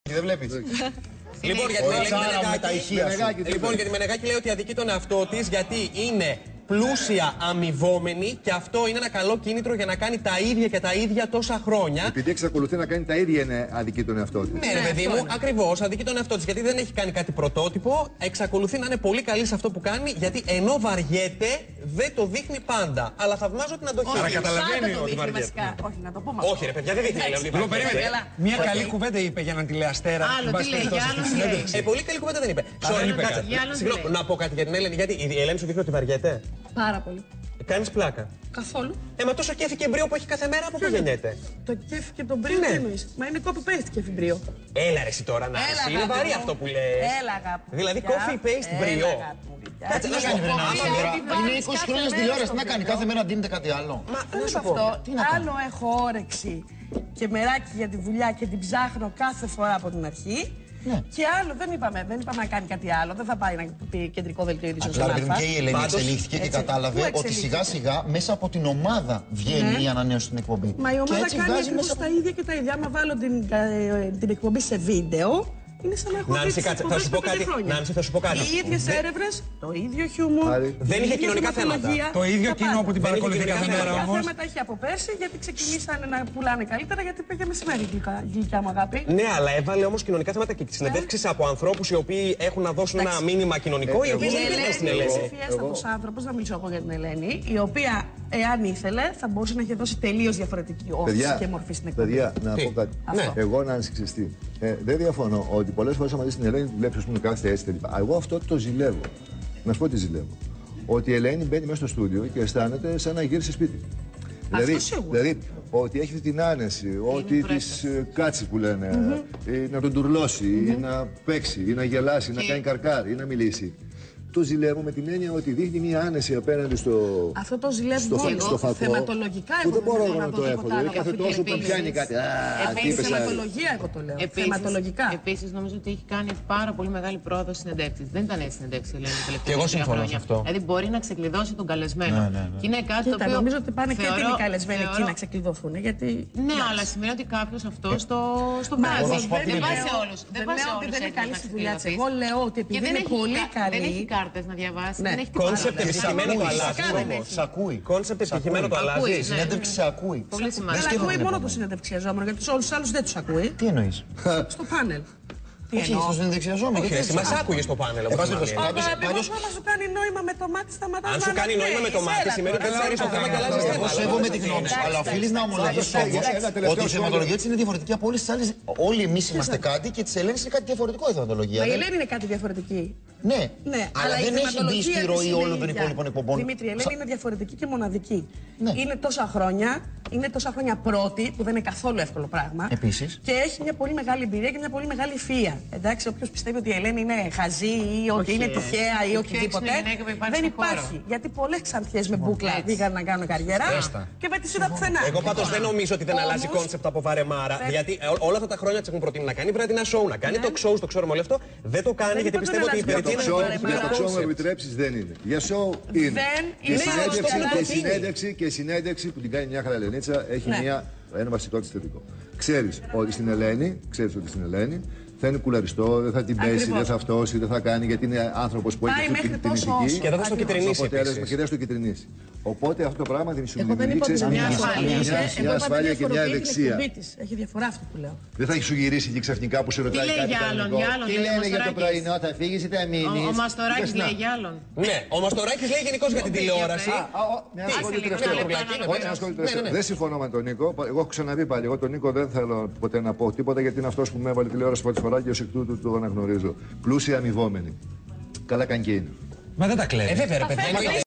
δεν βλέπεις. Λοιπόν, για τη Μενεγάκη λέει ότι αδικεί τον εαυτό της γιατί είναι πλούσια, αμοιβόμενη και αυτό είναι ένα καλό κίνητρο για να κάνει τα ίδια και τα ίδια τόσα χρόνια. Επειδή εξακολουθεί να κάνει τα ίδια, είναι αδικεί τον εαυτό της. Ναι, ρε παιδί μου, ακριβώς αδικεί τον εαυτό της γιατί δεν έχει κάνει κάτι πρωτότυπο. Εξακολουθεί να είναι πολύ καλή σε αυτό που κάνει γιατί ενώ βαριέται δεν το δείχνει πάντα. Αλλά θαυμάζω την αντοχή. Άρα καταλαβαίνει ότι βαριέται. Όχι, να το πούμε. Όχι, ρε παιδιά, δεν δείχνει. Μια καλή κουβέντα είπε για έναν τηλεαστέρα. Άλλο τι λέει, για άλλο. Πολύ καλή κουβέντα δεν είπε. Συγγνώμη, να πω κάτι για την Έλενη, γιατί η Ελένη σου δείχνει ότι βαριέται. Πάρα πολύ. Κάνεις πλάκα. Καθόλου. Μα τόσο κέφι και μπρίο που έχει κάθε μέρα από πού γεννιέται. Το κέφι και τον μπρίο τι εννοείς? Μα είναι copy-paste κέφι μπρίο. Έλα ρε εσύ τώρα να είσαι. Είναι βαρύ αυτό που λες. Έλα αγάπη. Δηλαδή copy-paste μπρίο. Κάτσε να κάνει βρε είναι 20 χρόνια στην τηλεόραση, τι να κάνει, κάθε μέρα δίνεται κάτι άλλο. Μα δεν είναι αυτό. Άλλο έχω όρεξη και μεράκι για τη δουλειά και την ψάχνω κάθε φορά από την αρχή. Ναι. Και άλλο δεν είπαμε να κάνει κάτι άλλο. Δεν θα πάει να πει κεντρικό δελτίο ειδήσεων στον Αλφα. Και η Ελένη εξελίχθηκε και κατάλαβε ότι σιγά σιγά μέσα από την ομάδα βγαίνει η ανανέωση στην εκπομπή. Μα η ομάδα κάνει ακριβώς τα ίδια και τα ίδια. Άμα βάλω την εκπομπή σε βίντεο, είναι σαν να έχω δει τις εκπομπές από 5 χρόνια. Νάνση, θα σου πω κάτι. Οι ίδιες έρευνες, το ίδιο χιούμορ. Δεν είχε κοινωνικά θέματα. Το ίδιο κοινό που την παρακολουθεί κάθε μέρα όμως. Τα θέματα είχε από πέρσι γιατί ξεκινήσανε να πουλάνε καλύτερα γιατί πήγε μεσημέρι γλυκιά μου αγάπη. Ναι, αλλά έβαλε όμως κοινωνικά θέματα και συνεντεύξεις από ανθρώπους οι οποίοι έχουν να δώσουν ένα μήνυμα κοινωνικό. Η οποία δεν είναι στην Ελένη. Είναι ευφιέστατος άνθρωπος, να μιλήσω εγώ για την Ελένη, η οποία εάν ήθελε θα μπορούσε να έχει δώσει τελείως διαφορετική όθηση και μορφή στην εκπομπή. Παιδιά, να πω κάτι. Εγώ να ανησυχιστεί. Δεν διαφωνώ ότι πολλές φορές άμα δεις την Ελένη, βλέπεις ας πούμε κάθεται έτσι κτλ. Εγώ αυτό το ζηλεύω. Να σου πω τι ζηλεύω. Ότι η Ελένη μπαίνει μέσα στο στούντιο και αισθάνεται σαν να γύρισε σπίτι. Δηλαδή, ότι έχει την άνεση, ότι της κάτσει που λένε, να τον τουρλώσει, ή να παίξει, ή να γελάσει, ή να κάνει καρκάρ, ή να μιλήσει. Το ζηλεύω με την έννοια ότι δείχνει μια άνεση απέναντι στο. Αυτό το ζηλεύω στο φακό. Θεματολογικά εγώ δεν μπορώ να το έχω. Δηλαδή κάθε τόσο που πιάνει κάτι. Θεματολογία εγώ το λέω. Θεματολογικά. Επίσης νομίζω ότι έχει κάνει πάρα πολύ μεγάλη πρόοδο στις συνεντεύξεις. Δεν ήταν έτσι συνεντεύξεις, Ελένη, τα τελευταία χρόνια. Και εγώ συμφωνώ σε αυτό. Δηλαδή μπορεί να ξεκλειδώσει τον καλεσμένο. Και είναι κάτι το οποίο. Νομίζω ότι πάνε και οι καλεσμένοι εκεί να ξεκλειδωθούν. Ναι, αλλά σημαίνει ότι κάποιος αυτό στο βγάζει. Δεν πάει σε όλους. Δεν λέω ότι δεν είναι καλή στη δουλειά της. Εγώ λέω ότι επειδή είναι πολύ καλή. Να διαβάσει. Ναι. Δεν έχει κόνσεπτ επιτυχημένο το αλλάζει όμως. Σε ακούει. Κόνσεπτ επιτυχημένο το αλλάζει. Η συνέντευξη σε ακούει. Πολύ σημαντικό. Δεν ακούει μόνο το συνεντευξιαζόμενο, γιατί όλους τους άλλους δεν τους ακούει. Τι εννοείς? Στο πάνελ. Όχι, στο συνεντευξιαζόμενο. Όχι, εσύ μας άκουγες στο πάνελ. Εγώ άμα σου κάνει νόημα με το μάτι σταματάς. Αν σου κάνει νόημα με το μάτι, σημαίνει ότι δεν ξέρεις το θέμα και αλλάζεις θέμα. Εγώ σέβομαι τη γνώμη σου, αλλά οφείλεις να ομολογήσεις όμως ότι η θεματολογία της είναι διαφορετική από όλες τις άλλες. Όλοι εμείς είμαστε κάτι και της Ελένης είναι κάτι διαφορετικό η θεματολογία. Η Ελένη είναι κάτι διαφορετική. Ναι, αλλά δεν έχει μπει στη ροή όλων των υπόλοιπων εκπομπών. Δημήτρη, η Ελένη είναι διαφορετική και μοναδική. Είναι τόσα χρόνια πρώτη, που δεν είναι καθόλου εύκολο πράγμα. Επίσης. Και έχει μια πολύ μεγάλη εμπειρία και μια πολύ μεγάλη ευφυΐα. Εντάξει, όποιος πιστεύει ότι η Ελένη είναι χαζή ή ότι είναι τυχαία ή οτιδήποτε. Δεν υπάρχει. Γιατί πολλές ξανθιές με μπούκλα πήγαν να κάνουν καριέρα και με τη είδα πουθενά. Εγώ πάντως δεν νομίζω ότι δεν αλλάζει κόνσεπτ από βαρεμάρα. Γιατί όλα αυτά τα χρόνια της έχουν προτείνει να κάνει βραδινά σοου, να κάνει talk shows, το ξέρουμε όλο αυτό. Δεν το κάνει γιατί πιστεύω ότι η Για το show μου επιτρέψεις δεν είναι. Για show είναι. Και η συνέντευξη που την κάνει μια χαραλενίτσα έχει ένα βασικό της θετικό. Ξέρεις ότι στην Ελένη θα είναι κουλαριστό, δεν θα την πέσει, δεν θα φτώσει, δεν θα κάνει γιατί είναι άνθρωπος που έχει αυτή την ηθική. Και δεν θα στο κυτρινίσει. Και δεν στο κυτρινίσει. Οπότε αυτό το πράγμα σου δημιουργεί μια ασφάλεια και μια ευεξία. Έχει διαφορά αυτό που λέω. Δεν θα έχει σου γυρίσει και ξαφνικά που σε ρωτάει κάτι κανονικό. Τι λένε για το πρωινό, θα φύγεις ή θα μείνεις? Ο Μαστοράκης λέει για άλλον. Ναι, ο Μαστοράκης λέει γενικώς για την τηλεόραση. Δεν συμφωνώ με τον Νίκο. Εγώ έχω ξαναπεί πάλι. Εγώ τον Νίκο δεν θέλω ποτέ να πω τίποτα γιατί είναι αυτός που με έβαλε τηλεόραση πρώτη φορά και ως εκ τούτου το αναγνωρίζω. Πλούσια αμοιβόμενη. Καλά κάνει και είναι. Μα δεν τα κλέβει. Βέβαια, ρε παιδιά.